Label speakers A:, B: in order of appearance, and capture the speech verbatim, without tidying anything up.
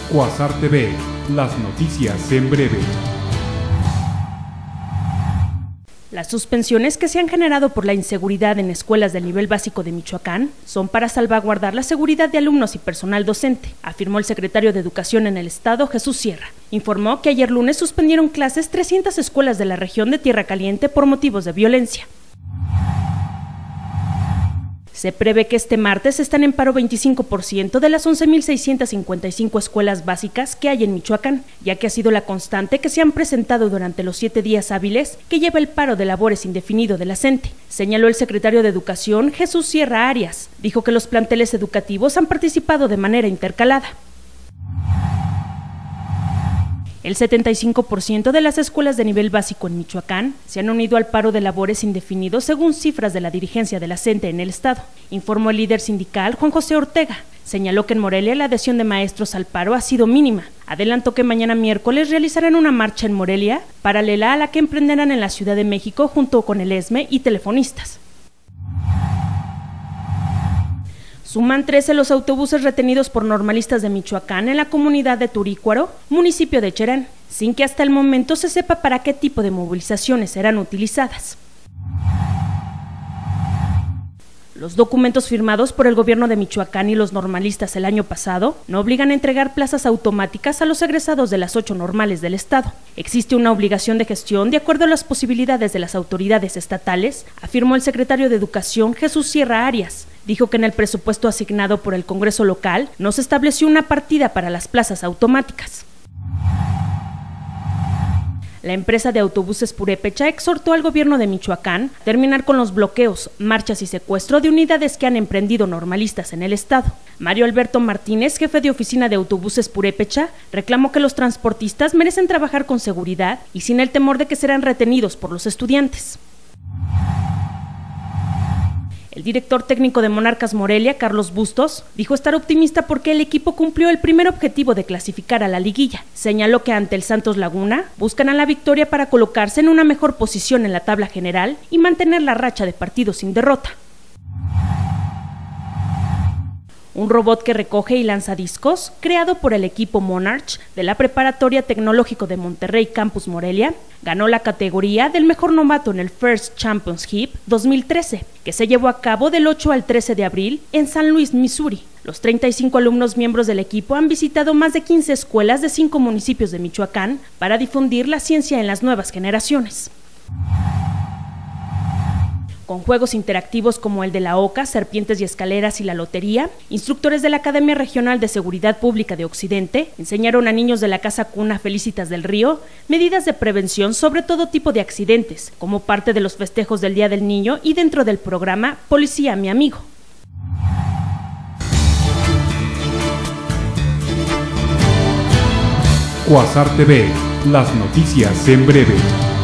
A: Quasar T V, las noticias en breve.
B: Las suspensiones que se han generado por la inseguridad en escuelas del nivel básico de Michoacán son para salvaguardar la seguridad de alumnos y personal docente, afirmó el secretario de Educación en el estado, Jesús Sierra. Informó que ayer lunes suspendieron clases trescientas escuelas de la región de Tierra Caliente por motivos de violencia. Se prevé que este martes están en paro veinticinco por ciento de las once mil seiscientas cincuenta y cinco escuelas básicas que hay en Michoacán, ya que ha sido la constante que se han presentado durante los siete días hábiles que lleva el paro de labores indefinido de la C E N T E, señaló el secretario de Educación, Jesús Sierra Arias. Dijo que los planteles educativos han participado de manera intercalada. El setenta y cinco por ciento de las escuelas de nivel básico en Michoacán se han unido al paro de labores indefinidos según cifras de la dirigencia de la C E N T E en el estado, informó el líder sindical Juan José Ortega. Señaló que en Morelia la adhesión de maestros al paro ha sido mínima. Adelantó que mañana miércoles realizarán una marcha en Morelia, paralela a la que emprenderán en la Ciudad de México junto con el ESME y telefonistas. Suman trece los autobuses retenidos por normalistas de Michoacán en la comunidad de Turícuaro, municipio de Cherán, sin que hasta el momento se sepa para qué tipo de movilizaciones serán utilizadas. Los documentos firmados por el gobierno de Michoacán y los normalistas el año pasado no obligan a entregar plazas automáticas a los egresados de las ocho normales del estado. Existe una obligación de gestión de acuerdo a las posibilidades de las autoridades estatales, afirmó el secretario de Educación Jesús Sierra Arias. Dijo que en el presupuesto asignado por el Congreso local no se estableció una partida para las plazas automáticas. La empresa de autobuses Purépecha exhortó al gobierno de Michoacán a terminar con los bloqueos, marchas y secuestro de unidades que han emprendido normalistas en el estado. Mario Alberto Martínez, jefe de oficina de autobuses Purépecha, reclamó que los transportistas merecen trabajar con seguridad y sin el temor de que serán retenidos por los estudiantes. El director técnico de Monarcas Morelia, Carlos Bustos, dijo estar optimista porque el equipo cumplió el primer objetivo de clasificar a la liguilla. Señaló que ante el Santos Laguna buscan a la victoria para colocarse en una mejor posición en la tabla general y mantener la racha de partidos sin derrota. Un robot que recoge y lanza discos, creado por el equipo Monarch de la Preparatoria Tecnológico de Monterrey Campus Morelia, ganó la categoría del mejor novato en el First Championship dos mil trece, que se llevó a cabo del ocho al trece de abril en San Luis, Missouri. Los treinta y cinco alumnos miembros del equipo han visitado más de quince escuelas de cinco municipios de Michoacán para difundir la ciencia en las nuevas generaciones. Con juegos interactivos como el de la Oca, Serpientes y Escaleras y la Lotería, instructores de la Academia Regional de Seguridad Pública de Occidente enseñaron a niños de la Casa Cuna Felicitas del Río medidas de prevención sobre todo tipo de accidentes, como parte de los festejos del Día del Niño y dentro del programa Policía Mi Amigo.
A: Quasar T V, las noticias en breve.